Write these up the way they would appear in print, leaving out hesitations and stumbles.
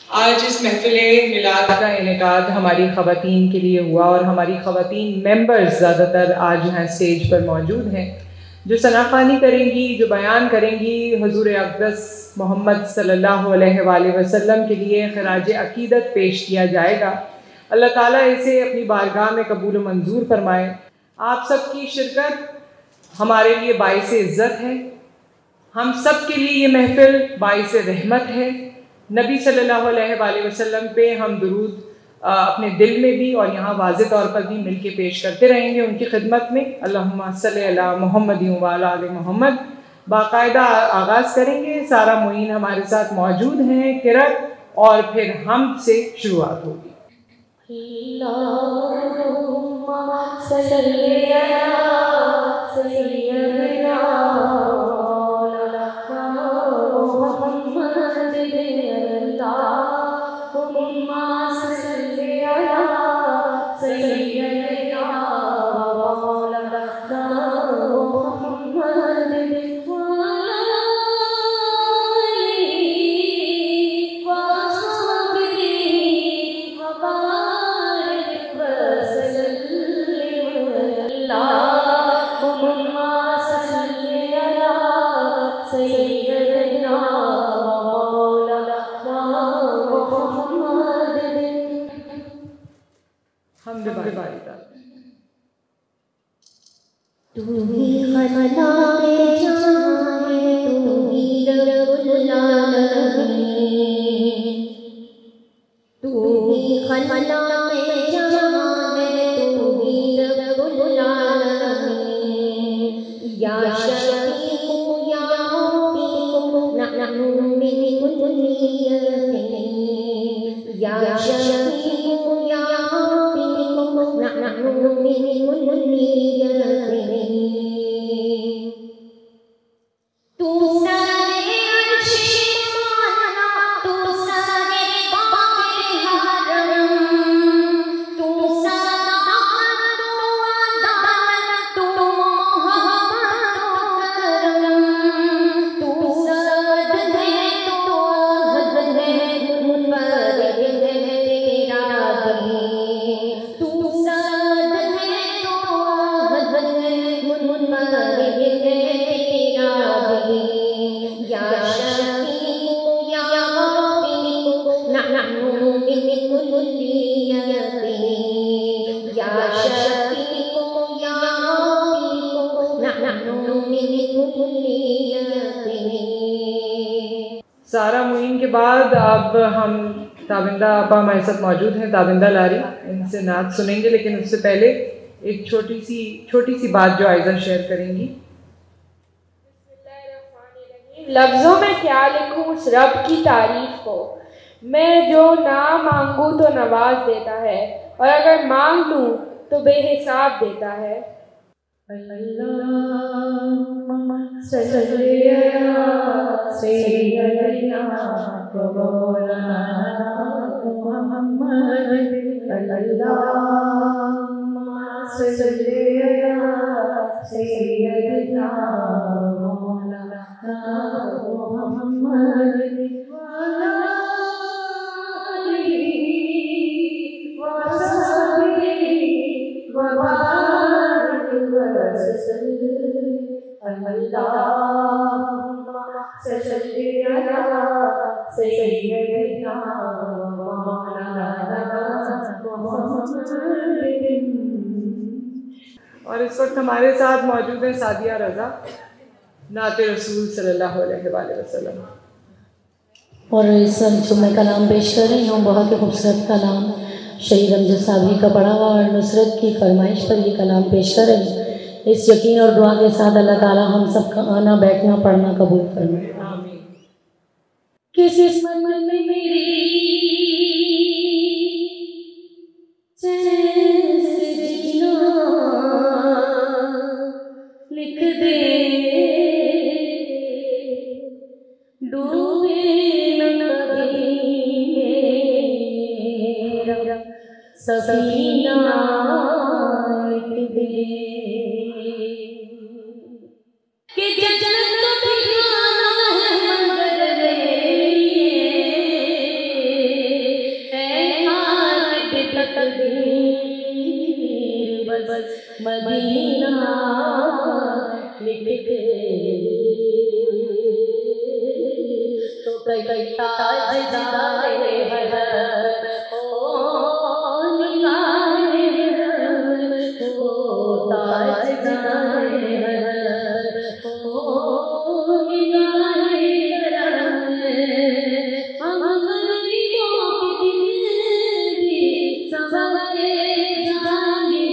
आज इस महफिल मिलाद का इनेकाद हमारी ख़वातीन के लिए हुआ और हमारी ख़वातीन मेंबर्स ज़्यादातर आज यहाँ स्टेज पर मौजूद हैं, जो सनाख़वानी करेंगी, जो बयान करेंगी। हुज़ूर अक़दस मोहम्मद सल्लल्लाहु अलैहि वसल्लम के लिए ख़राज अक़ीदत पेश किया जाएगा। अल्लाह ताला इसे अपनी बारगाह में कबूल मंजूर फरमाए। आप सब की शिरकत हमारे लिए बाइस इज़्ज़त है, हम सब के लिए ये महफिल बाइस रहमत है। नबी सल्लल्लाहु अलैहि वसल्लम पे हम दुरूद अपने दिल में भी और यहाँ वाज़े तौर पर भी मिल के पेश करते रहेंगे उनकी खिदमत में। अल्लाहुम्मा सल्ली अला मुहम्मद व अला आले मोहम्मद। बाकायदा आगाज़ करेंगे। सारा मुईन हमारे साथ मौजूद हैं, किरत और फिर हम से शुरुआत होगी। सारा मुईन के बाद अब हम ताबिंदा आपा हमारे साथ मौजूद हैं, ताबिंदा लारी, इनसे नात सुनेंगे। लेकिन उससे पहले एक छोटी सी बात जो आयज़ा शेयर करेंगी। लफ्ज़ों में क्या लिखूं उस रब की तारीफ को, मैं जो ना मांगूं तो नवाज देता है और अगर मांग लूं तो बेहिसाब देता है। और इस वक्त हमारे साथ मौजूद है सादिया रज़ा, नाते रसूल सल्लल्लाहु अलैहि वसल्लम। और इस जो मैं कलाम पेश कर रही हूँ बहुत ही खूबसूरत कलाम शहीद अमजद साहबी का पढ़ा हुआ और नुसरत की फरमाइश पर ये कलाम पेश कर रही हूँ। इस यकीन और दुआ के साथ अल्लाह ताला हम सबका आना बैठना पढ़ना कबूल फरमाए। किस किस्मत में मेरी लिख दे डूबे न कभी मेरा सफीना लिख दे कि जन्नत तो ठिकाना है मंज़िल तकदीर बस मदीना लिख के तो कई ताजदारे हरम ओ निगाहे हरम ओ ताजदारे हरम ओ निगाहे हरम हम गरीबों के दिल भी संवरे जाएंगे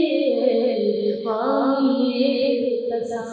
हम ये बेकसा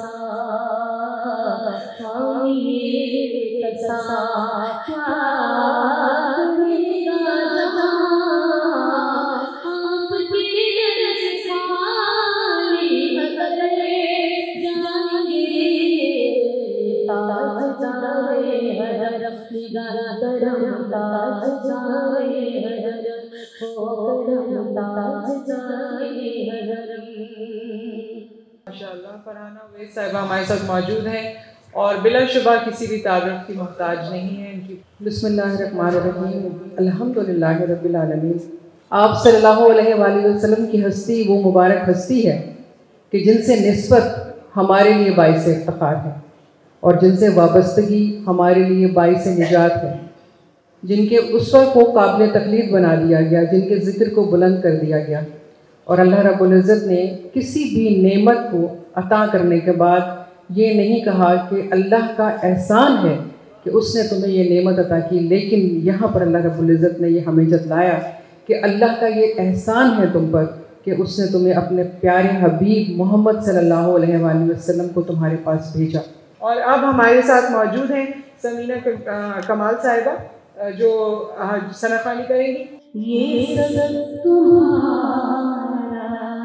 माशाअल्लाह फरहाना अवैस साहिबा हमारे साथ मौजूद हैं और बिलाशुबा किसी भी तारुफ की मोहताज नहीं है इनकी। बिस्मिल्लाहिर्रहमानिर्रहीम अल्हम्दुलिल्लाहि रब्बिल आलमीन। आप सल्लल्लाहु अलैहि वसल्लम की हस्ती वो मुबारक हस्ती है कि जिनसे निस्बत हमारे लिए बाइस इफ्तिखार है और जिनसे वाबस्तगी हमारे लिए बाइस निजात है, जिनके उसवा को काबिल तकलीद बना दिया गया, जिनके ज़िक्र को बुलंद कर दिया गया। और अल्लाह रब्बुल इज़्ज़त ने किसी भी नेमत को अता करने के बाद ये नहीं कहा कि अल्लाह का एहसान है कि उसने तुम्हें ये नेमत अता की, लेकिन यहाँ पर अल्लाह रब्बुल इज़्ज़त ने ये हमें जतलाया कि अल्लाह का ये एहसान है तुम पर कि उसने तुम्हें अपने प्यारे हबीब मोहम्मद सल्लल्लाहु अलैहि वसल्लम को तुम्हारे पास भेजा। और अब हमारे साथ मौजूद हैं समीना कमाल साहिबा जो सनाखानी करेंगी। ये सब तुम्हारा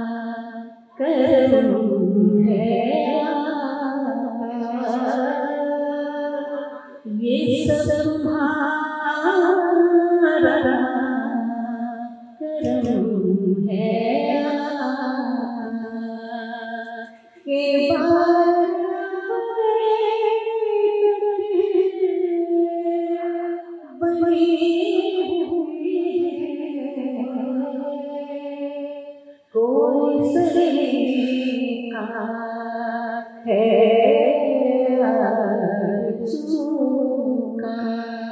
करम है, ये सब तुम्हारा करम है के कोई सलीका है चूका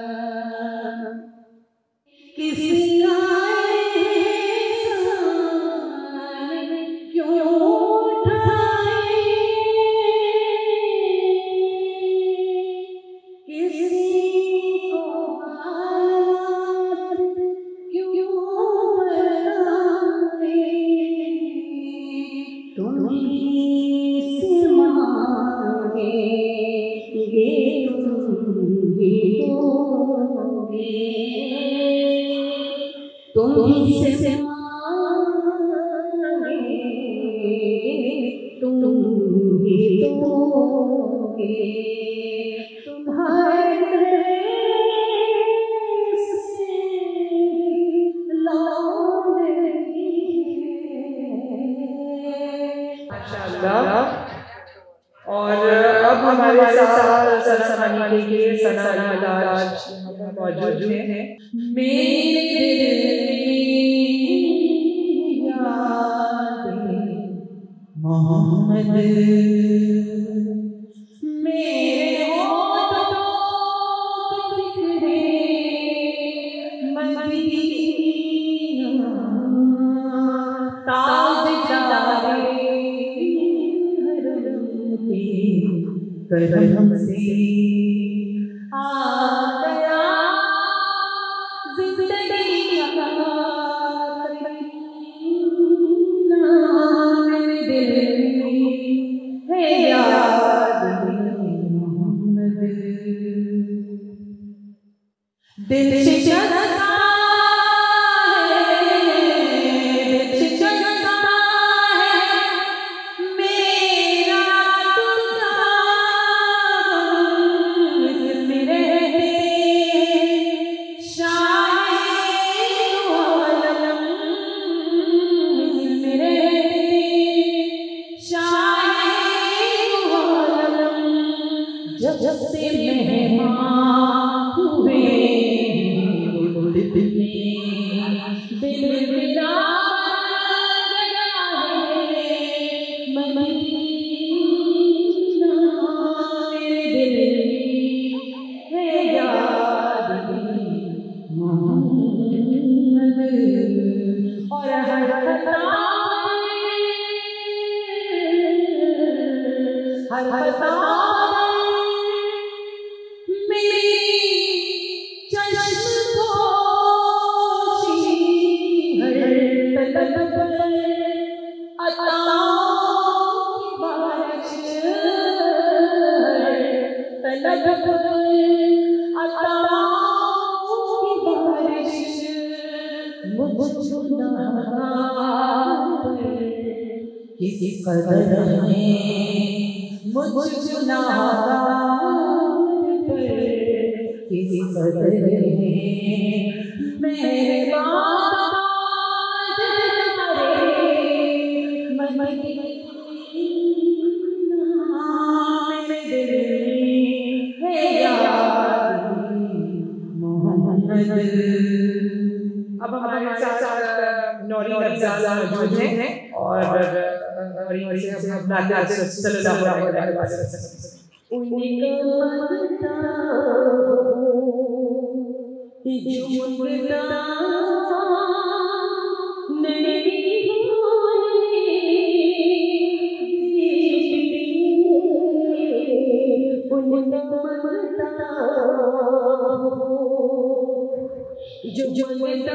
किसी का क्यों उठाए, किसी को हाथ क्यों बताए, तुम्हीं से मांगेंगे तुम्हीं से मांगेंगे तुम्हीं दोगे, तुम्हारे से लौटेंगे। माशाअल्लाह। और अब हमारे साथ सनाखानी के लिए सना आज मौजूद हैं। मेरे मोहम्मद मेरे होठों पे बिखरे मदीना ताजदारे हरम के करम से आ गया जिंदगी का दिल से जलता है मेरा तुझा मेरे शायद आलम मेरे शायद आलम जब से मेहमान हुए मुझ गुनाहगार किसी कदर है मुझ गुनाहगार किसी कदर है मेरे बाबा अब हमारे साथ नौरी अफजाल मौजूद हैं और नौरी से हम सल्लल्लाहु अलैहि वसल्लम जो जुमला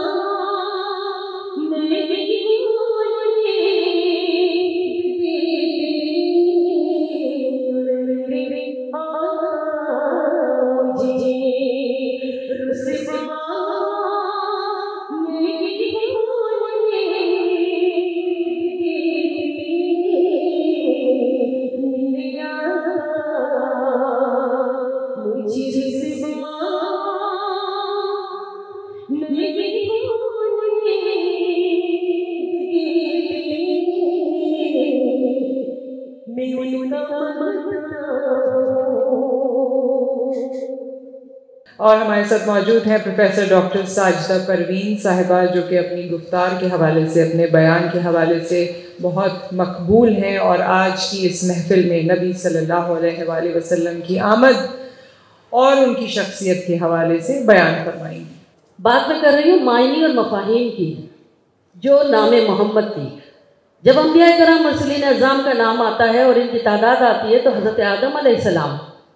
और हमारे साथ मौजूद हैं प्रोफेसर डॉक्टर साजिदा परवीन साहिबा, जो कि अपनी गुफ्तार के हवाले से, अपने बयान के हवाले से बहुत मकबूल हैं और आज की इस महफिल में नबी सल्लल्लाहु अलैहि वसल्लम की आमद और उनकी शख्सियत के हवाले से बयान फरमाएंगी। बात मैं कर रही हूँ मायनी और मफाहीम की, जो नाम मोहम्मद की। जब अंबिया कराम मुरसलीन अज़ाम का नाम आता है और इनकी तादाद आती है तो हज़रत आदम अलैहिस्सलाम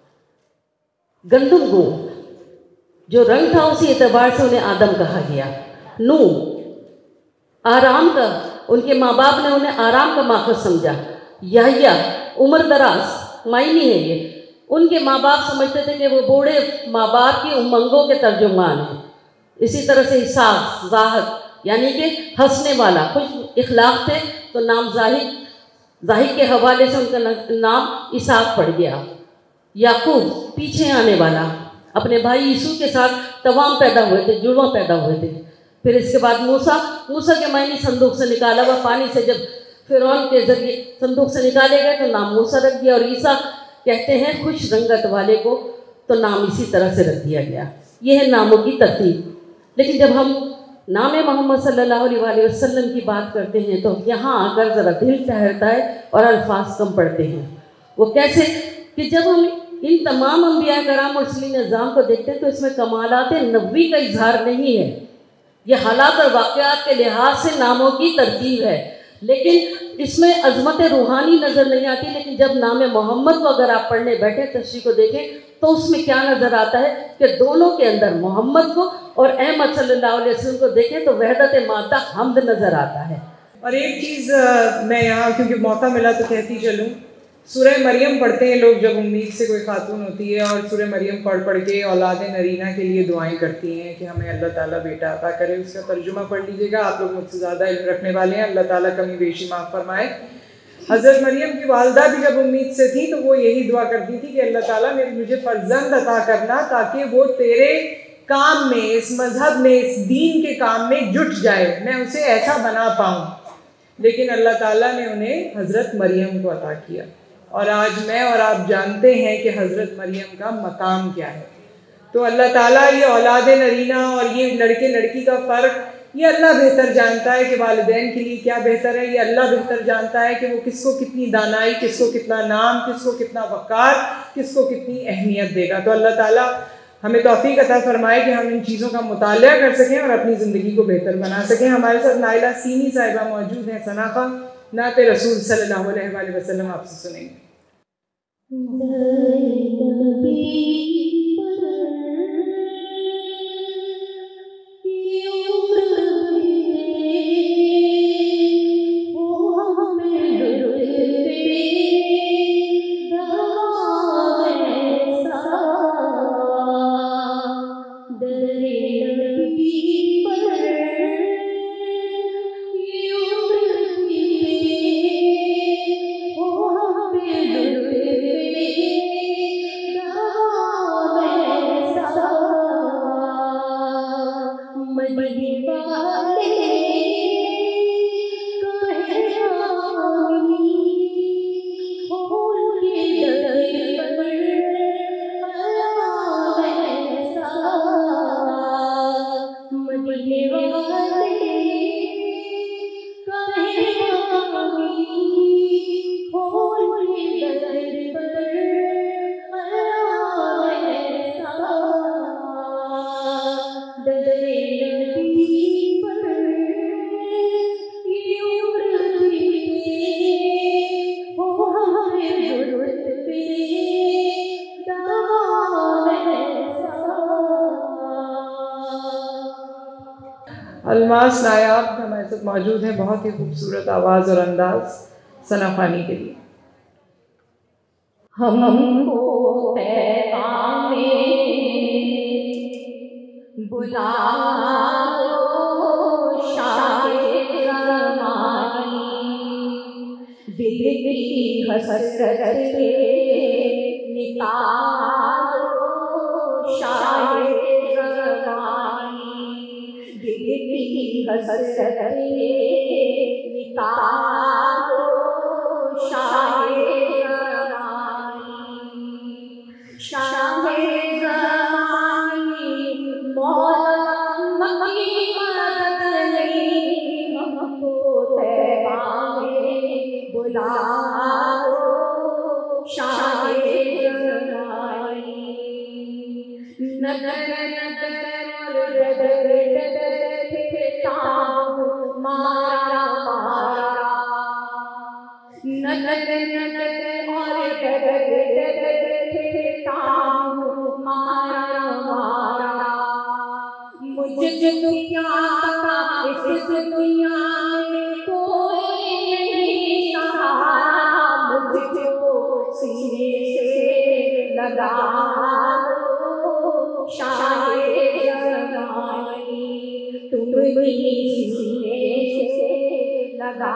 गंदम गो जो रंग था उसी एतबार से उन्हें आदम कहा गया। नू आराम का, उनके माँ बाप ने उन्हें आराम का माखज़ समझा। याह्या उम्र दराज मायनी है ये। उनके माँ बाप समझते थे कि वो बूढ़े माँ बाप की उमंगों के तर्जुमान हैं। इसी तरह से इसाक ज़ाहिद यानी कि हंसने वाला, कुछ इखलाक थे तो नाम ज़ाहिद के हवाले से उनका नाम इसाक पड़ गया। याकूब पीछे आने वाला, अपने भाई यीशु के साथ तवाम पैदा हुए थे, जुड़वा पैदा हुए थे। फिर इसके बाद मूसा के मायने संदूक से निकाला हुआ पानी से जब फिरौन के जरिए संदूक से निकाले गए तो नाम मूसा रख दिया। और ईसा कहते हैं खुश रंगत वाले को, तो नाम इसी तरह से रख दिया गया। यह है नामों की तरतीब। लेकिन जब हम नाम मोहम्मद सल्लल्लाहु अलैहि वसल्लम की बात करते हैं तो यहाँ आकर ज़रा दिल ठहरता है और अल्फाज कम पड़ते हैं। वो कैसे कि जब हम इन तमाम अंबिया कराम और मुरसलीन अज़ाम को देखते हैं तो इसमें कमालात नबवी का इजहार नहीं है। ये हालात और वाक़यात के लिहाज से नामों की तरतीब है, लेकिन इसमें अज़मत रूहानी नज़र नहीं आती। लेकिन जब नाम मोहम्मद को अगर आप पढ़ने बैठे, तशरीह को देखें, तो उसमें क्या नज़र आता है कि दोनों के अंदर मोहम्मद को और अहमद सल्लल्लाहु अलैहि वसल्लम को देखें तो वहदत माता हमद नज़र आता है। और एक चीज़ मैं यहाँ क्योंकि मौका मिला तो कहती चलूँ, सूरह मरियम पढ़ते हैं लोग जब उम्मीद से कोई खातून होती है, और सूरह मरियम पढ़ के औलाद नरीना के लिए दुआएं करती हैं कि हमें अल्लाह ताला बेटा अता करे। उसका तर्जुमा पढ़ लीजिएगा, आप लोग मुझसे ज़्यादा इल्म रखने वाले हैं, अल्लाह ताला कमी बेशी माफ़ फरमाए। हज़रत मरियम की वालदा भी जब उम्मीद से थी तो वो यही दुआ करती थी कि अल्लाह ताला मुझे फ़र्जंद अता करना, ताकि वो तेरे काम में, इस मज़हब में, इस दीन के काम में जुट जाए, मैं उसे ऐसा बना पाऊँ। लेकिन अल्लाह ताला ने उन्हें हज़रत मरियम को अता किया। और आज मैं और आप जानते हैं कि हज़रत मरियम का मकाम क्या है। तो अल्लाह ताला ये औलाद नरीना और ये लड़के लड़की का फ़र्क, ये अल्लाह बेहतर जानता है कि वालिदैन के लिए क्या बेहतर है। ये अल्लाह बेहतर जानता है कि वो किसको कितनी दानाई, किसको कितना नाम, किसको कितना वक़ार, किसको कितनी अहमियत देगा। तो अल्लाह ताला हमें तौफीक अता फरमाए कि हम इन चीज़ों का मुतालिया कर सकें और अपनी ज़िंदगी को बेहतर बना सकें। हमारे साथ नाइला सीनी साहिबा मौजूद हैं। सनाखा नात रसूल सल्लल्लाहु अलैहि वसल्लम आपसे सुनेंगे। अलमास नायाब हमारे साथ मौजूद है, बहुत ही खूबसूरत आवाज़ और अंदाज सना खानी के लिए। हमको पैगाम बुला दिल की हसरत निकालो शाये ज़मानी, दिल की हसरत निकालो शाये ज़मानी, शाये ज़मानी मौला मकी मदद नहीं, हमको तैबा बुलाओ शाये ज़मानी, नदर नदर और डदर डदर फिरता हूँ मारा मारा, नदर नदर और डदर डदर फिरता हूँ मारा मारा, मुझे दुनिया का इस दुनिया में कोई नहीं सहारा, मुझको सीने से लगा शाये ज़मानी, तुम भी सीने से लगा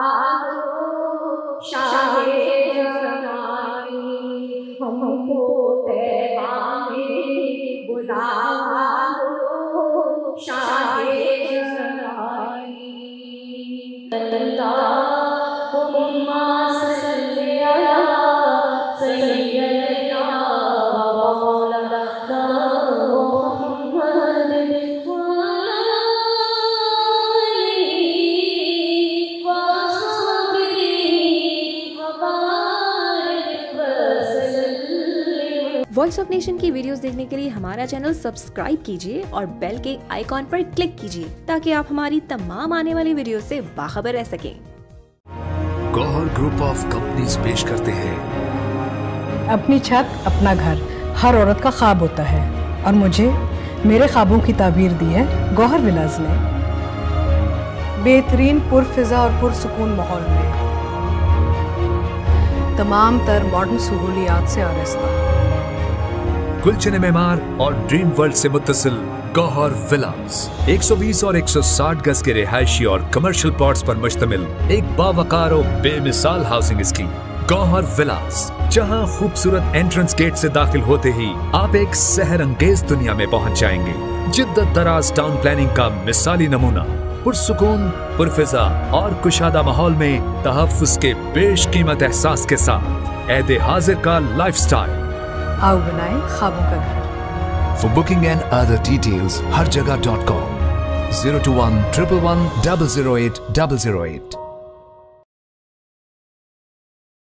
शाये ज़मानी, हमको तैबा में बुलाओ शाये ज़मानी। अल्लाहुम्मा सल्ली अला सय्यिदना व मौलाना मुहम्मद व अला आलिहि व सहबिहि व बारिक व सल्लिम। वॉइस ऑफ नेशन की वीडियोस देखने के लिए हमारा चैनल सब्सक्राइब कीजिए और बेल के आइकॉन पर क्लिक कीजिए ताकि आप हमारी तमाम आने वाली वीडियो से बाखबर रह सकें। गौहर ग्रुप ऑफ कंपनीज पेश करते हैं अपनी छत अपना घर, हर औरत का ख्वाब होता है और मुझे मेरे ख्वाबों की ताबीर दी है गौहर विलाज ने। बेहतरीन पुरफिजा और पुरसुकून माहौल में तमाम तर मॉडर्न सहूलियात से आरास्ता, गुलशन मेमार और ड्रीम वर्ल्ड से मुत्तसिल गौहर विलास 120 और 160 गज के रिहायशी और कमर्शियल प्लॉट्स पर मुश्तमिल एक बावकार और बेमिसाल हाउसिंग स्कीम गौहर विलास, जहां खूबसूरत एंट्रेंस गेट से दाखिल होते ही आप एक सहर अंगेज दुनिया में पहुंच जाएंगे। जिद्दत दराज टाउन प्लानिंग का मिसाली नमूना, पुरसुकून पुरफिजा और कुशादा माहौल में तहफ्फुज़ के बेशकीमत एहसास के साथ ऐदे हाजिर का लाइफस्टाइल। आओ बनाएं ख्वाबों का घर। For booking and other details, harjagah.com 021 111 008 008।